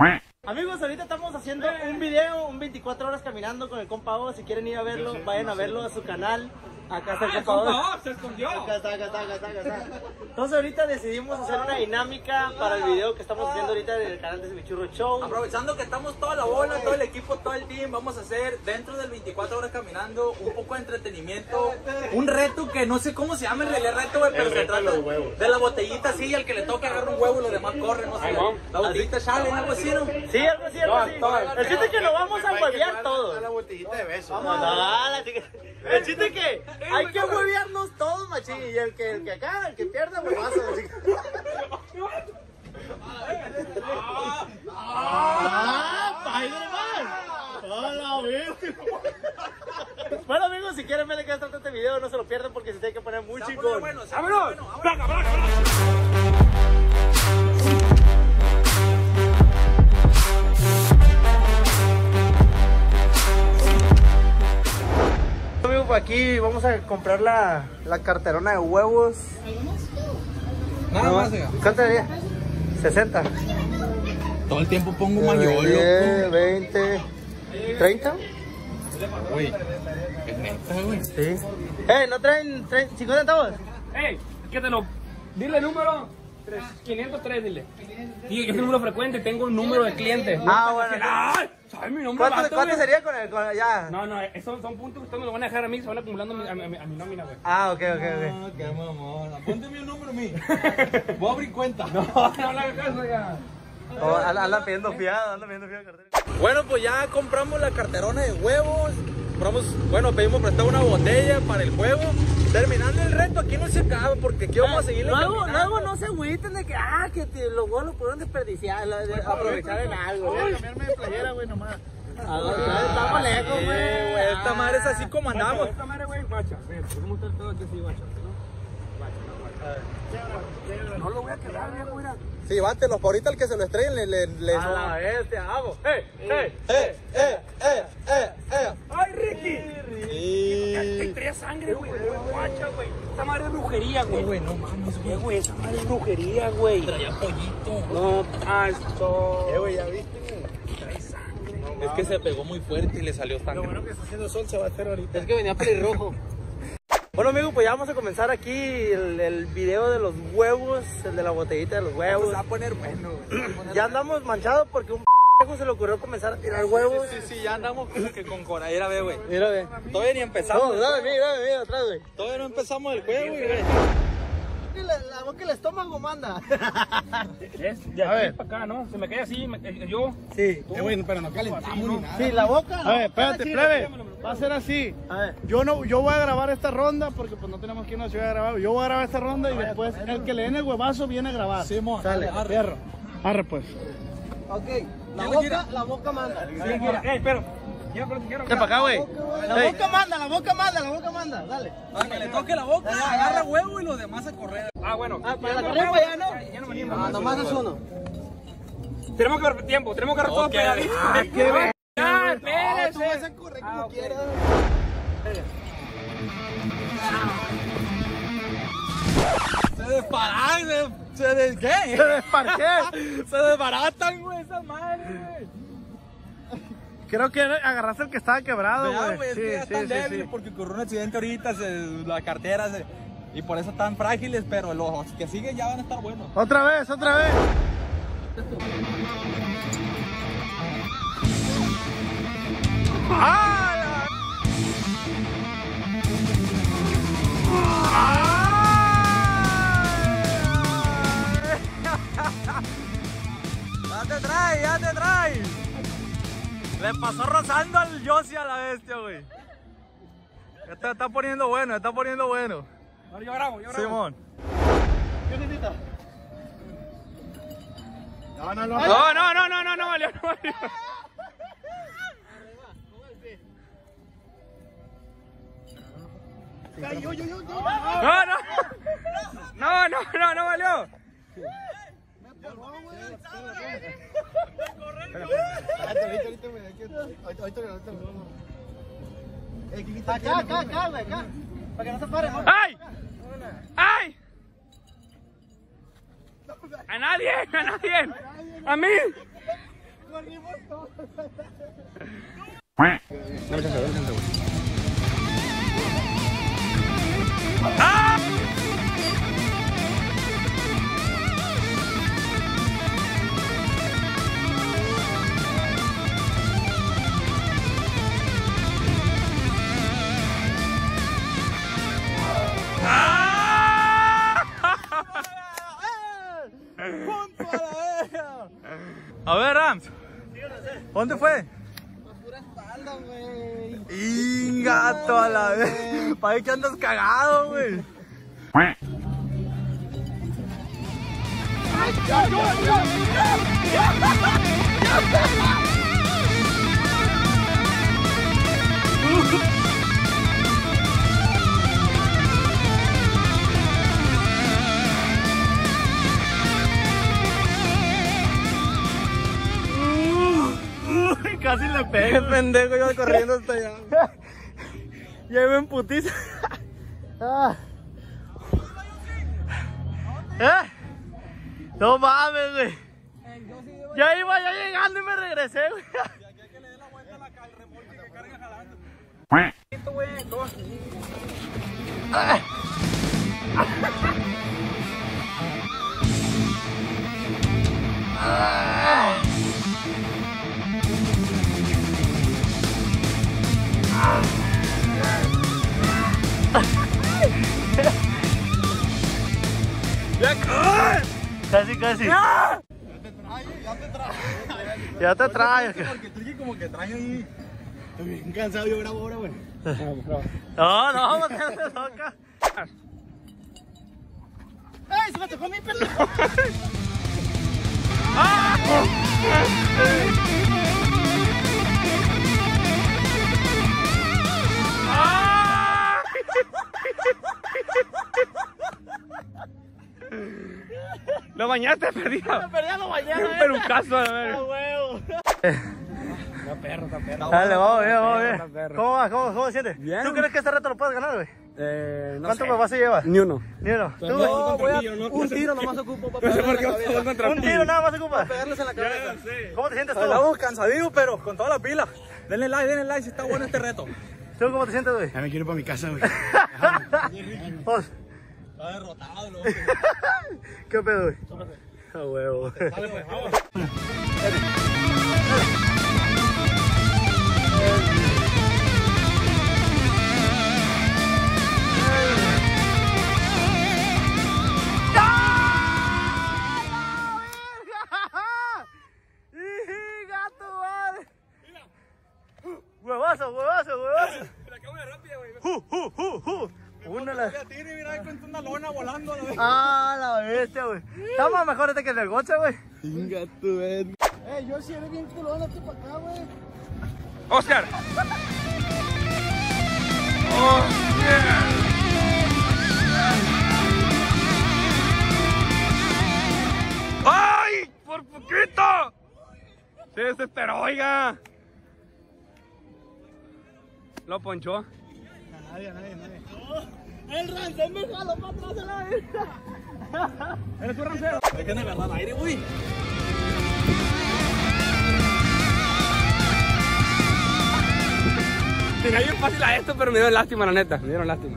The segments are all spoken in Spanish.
Amigos, ahorita estamos haciendo un video, un 24 horas caminando con el compa O. Si quieren ir a verlo, vayan a verlo a su canal. Acá está el compa O. Se escondió. Acá está. Entonces ahorita decidimos hacer una dinámica para el video que estamos haciendo ahorita en el canal de Semichurro Show. Aprovechando que estamos toda la bola, todo el equipo, todo el team, vamos a hacer dentro del 24 horas caminando un poco de entretenimiento, un reto que no sé cómo se llama el reto, güey, pero se trata de la botellita así, y al que le toque agarra un huevo y los demás corren, no sé, la botellita sale, algo así, ¿no? Sí, algo así. El chiste es que lo vamos a huevear todos. La botellita de besos. El chiste es que hay que huevearnos todos, machín. Y el que acá, el que pierda, huevazo, machín. Bueno, amigos, si quieren ver de qué trata este video, no se lo pierdan porque se tiene que poner muy chingón. ¡Vámonos! Amigos, pues aquí vamos a comprar la carterona de huevos. Nada más, ¿Cuánto sería? 60. todo el tiempo pongo un mayolo. 20, 30. Güey, es neta, güey. Sí. ¿No traen 50 centavos? ¿Qué te lo? Dile el número. 503, dile. Sí, es el número frecuente, tengo un número de clientes. Bueno. ¿Sabes mi nombre? ¿Cuánto sería con ya? No, esos son puntos que ustedes me lo van a dejar a mí, se van acumulando a mi nómina, güey. Ok. Qué mamón. Apúntame un número a mí. Voy a abrir cuenta. No le hagas caso ya. Anda pidiendo fiado cartera. Bueno, pues ya compramos la carterona de huevos. Pedimos prestado una botella para el juego. Terminando el reto, aquí no se acaba porque aquí vamos a seguir. Luego no se agüiten de que, los huevos los pudieron desperdiciar, aprovechar en algo. Voy a cambiarme de playera, güey, nomás. Estamos lejos, güey. Esta madre es así como andamos. Esta madre, güey, guacha. ¿Cómo está todo aquí así, guacha? No lo voy a quedar, viejo, mira. Sí, bátelos, por ahorita el que se lo estrellen le A la bestia, vamos. ¡Ay, Ricky! Te traía sangre, güey. Guacha, güey. Esta madre es brujería, güey. Güey, no mames, Güey, esa madre es brujería, güey. traía pollito. No, esto. Güey, ya viste, güey. Es que se pegó muy fuerte y le salió Lo sangre. bueno que está haciendo sol se va a hacer ahorita. Es que venía pelirrojo. Bueno, amigos, pues ya vamos a comenzar aquí el video de los huevos, el de la botellita de los huevos. Se va a poner bueno, güey. Ya andamos manchados porque un se le ocurrió comenzar a tirar huevos. Sí, ya andamos como que con coradera, ve. Mira, ve. Todavía ni empezamos. No, mira, atrás, güey. Todavía no empezamos el juego, güey. La boca y el estómago manda. Es de aquí para acá, ¿no? Se me cae así, yo. Sí. Bueno, pero no calentamos ni nada. Sí, la boca. A ver, espérate, plebe. Va a ser así. A ver. Yo voy a grabar esta ronda porque pues no tenemos que ir a una ciudad a grabar. Yo voy a grabar esta ronda y después el que le den el huevazo viene a grabar. Sí, mo. Sale. Perro. Arre pues. Ok. La boca manda. Pero. Quiero. ¿Qué para acá, güey? La boca manda. Dale. Para que le toque la boca, agarra huevo y los demás a correr. Bueno. Para la correr para allá, ¿no? Ya no venimos. Nomás es uno. Tenemos que ver tiempo, tenemos que agarrar todo pegadito. ¡Ya, espérese! Tú vas a correr como quieras. Se desparan, ¿qué? ¿Se desparqué? Se desbaratan, güey, esas madres, güey. Creo que agarraste el que estaba quebrado, Vea, güey. es que ya están débiles porque ocurrió un accidente ahorita, la cartera y por eso están frágiles, pero los que siguen ya van a estar buenos. Otra vez. Ya te trae. Le pasó rozando al Yossi a la bestia, güey. Está poniendo bueno. Yo grabo. Simón. ¿Qué necesitas? No, valió. No valió. Acá, güey, acá. Para que no se pare, ¿no? ¡Ay! ¡A nadie! ¡A mí! A ver, Rams. ¿Dónde fue? Pura espalda, güey. Ingato a la vez. Parece que andas cagado, güey. Casi le pegué, pendejo, yo corriendo hasta allá. Ya me emputiza. No mames, güey. Ya iba ya llegando y me regresé, güey. De aquí a que le dé la vuelta al remolque que carga jalando. Casi, casi. Ya te trae. Porque tú como que trae ahí. Estoy bien cansado, yo grabo ahora, güey. No, no, te toca. ¡Ay, se me tocó mi pendejo! Lo bañaste, perdido. Perdíamos mañana. Un pelucazo, a ver. Huevo. Está perro, está perro. Dale, vamos bien, vamos Está bien. perro. ¿Cómo vas? ¿Cómo te sientes? Bien. ¿Tú crees que este reto lo puedes ganar, güey? No ¿Cuántos sé. papas se llevas? Ni uno. Ni uno. ¿Tú? No, voy a Un tiro nomás ocupo para No sé por pegarles qué en la vas a cabeza. contra Un tiro nada más ocupa. Pegarles en la cabeza. ¿Cómo te sientes tú? Estamos cansadillos, pero con toda la pila. Denle like si está bueno este reto. ¿Tú cómo te sientes, güey? Ya me quiero ir para mi casa, güey. Vos. Está derrotado, loco. ¿Qué pedo, güey? A huevo. Dale, pues, vamos. Huevazo, huevazo, huevazo. La cámara rápida, güey. Una la... Mira, ahí cuenta una lona volando a la vez. Ah, la bestia, güey. Está más mejor este que el del gocha, güey. Yo sí eres bien culón, hazte para acá, güey. Oscar. Oh, yeah. ¡Ay! ¡Por poquito! Se desesperó, oiga. Lo ponchó. Nadie. El rancén me jaló para atrás de la vida. ¿Eres tu rancero? Dejen de agarrar aire, güey. Tenía bien fácil a esto, pero me dieron lástima, la neta. Me dieron lástima.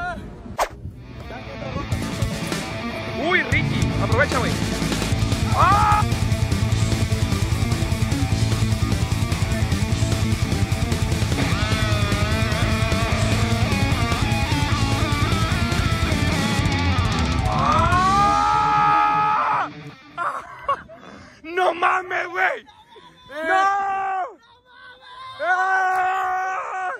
Uy, Ricky. Aprovecha, güey. ¡Ah! ¡No mames, güey! ¡No! ¡Ah!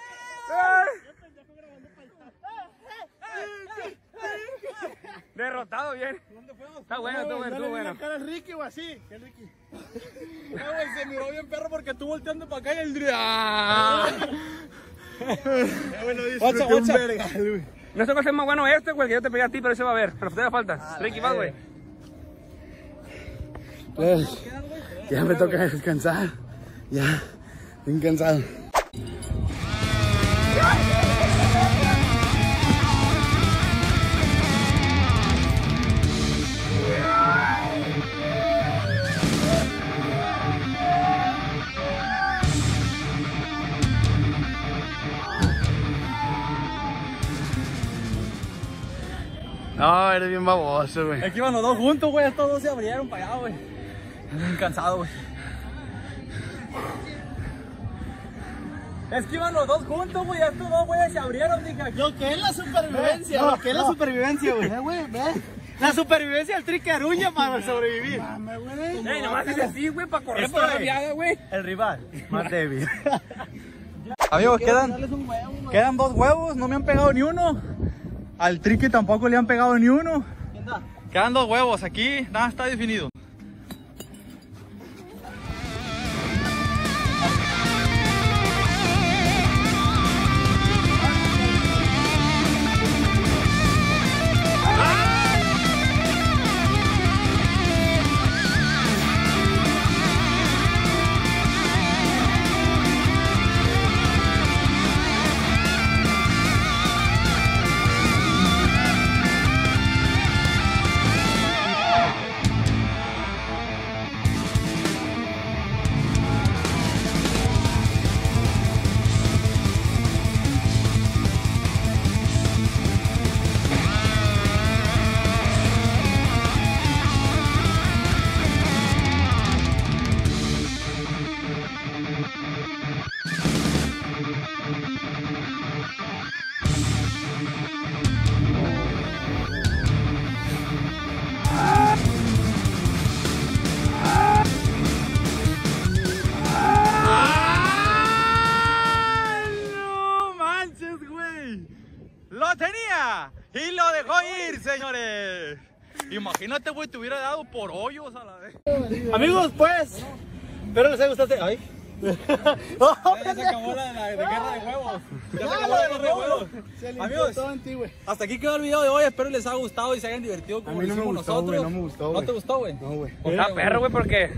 Derrotado bien. Está bueno, está bueno, estuvo bueno. cara al Ricky o así. ¿Qué Ricky? No, güey, se miró bien perro porque tú volteando para acá y el Bueno, disfruté un vergal, güey. No sé cuál es más bueno este, güey, que yo te pegué a ti, pero ese va a ver. Pero te da falta. Ricky, va, güey. Pues, ya me toca descansar. Ya, bien cansado. No, eres bien baboso, güey. Es que iban los dos juntos, güey. Estos dos se abrieron para allá, güey. Bien cansado, güey. Es que iban los dos juntos, güey. Estos dos, güey, se abrieron. Dije, Lo que es la supervivencia, lo que es la supervivencia, güey. La supervivencia del Triqui Aruña para sobrevivir. Ey, nomás es así, güey, para correr por la viada, güey. El rival más débil. amigos, quedan 2 huevos. No me han pegado ni uno. Al Triqui tampoco le han pegado ni uno. Quedan 2 huevos. Aquí nada está definido. ¡Lo tenía! Y lo dejó ir, señores. Imagínate, güey, te hubiera dado por hoyos a la vez. Amigos, pues, espero les haya gustado. Ay. Ya se acabó la guerra de huevos. Ya se acabó la guerra de huevos. Amigos, todo en ti, güey. hasta aquí quedó el video de hoy. Espero les haya gustado y se hayan divertido como A mí no me hicimos gustó, nosotros. güey, no me gustó, ¿No güey. te gustó, güey? No, güey. Está perro, güey, porque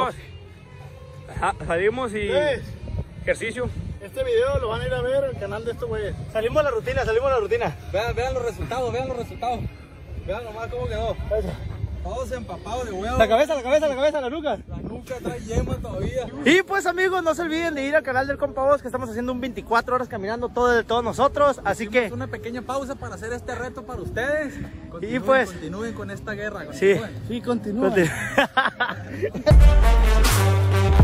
salimos y ejercicio. Este video lo van a ir a ver en el canal de estos güeyes. Salimos a la rutina, Vean los resultados, vean los resultados. Vean nomás cómo quedó. Todos empapados de huevo. La cabeza, la nuca. La nuca trae yema todavía. Y pues amigos, no se olviden de ir al canal del Compa Voz, que estamos haciendo un 24 horas caminando de todos nosotros. Así que Una pequeña pausa para hacer este reto para ustedes. Continúen Continúen con esta guerra. sí, Sí, continúa. continúa.